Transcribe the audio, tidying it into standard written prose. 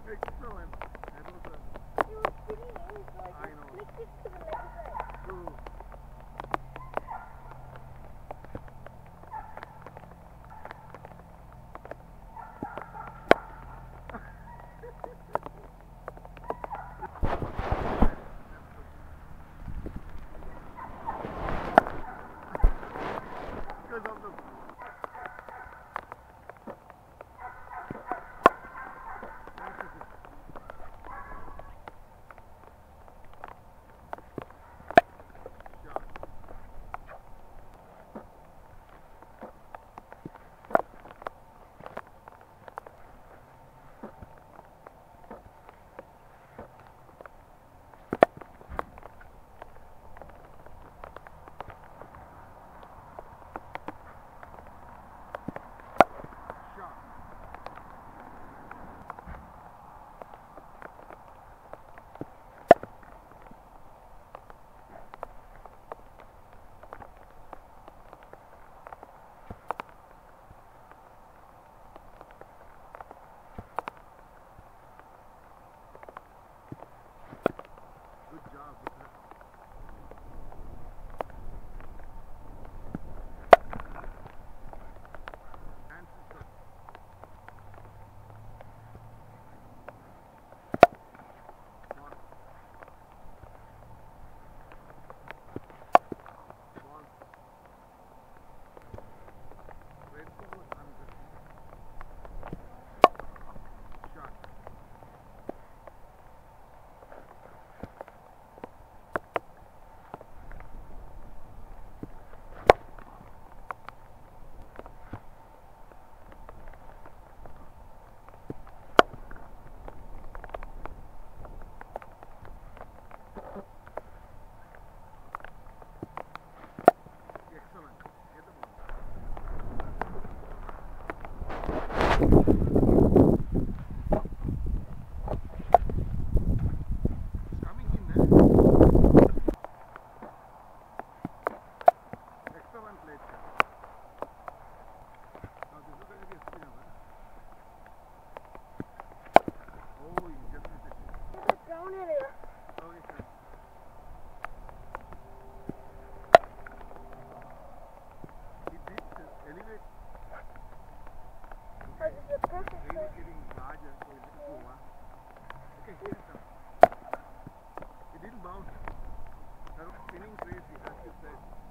Excellent. That was a... It was spinning, so I just flicked it to the left side. True. Because of the... Good job. Hands is good. Ball. Ball. Red ball was under. Shot. Excellent. Get the ball. It's coming in there. Excellent play. Now this is going to be a spinner, huh? Oh, you just missed it. There's a brown area. Oh, yes, sir. It did elevate. Oh, this is a perfect Rain is place. getting larger, so it didn't go up. Okay, here's some. It didn't bounce. That was spinning crazy, as you said.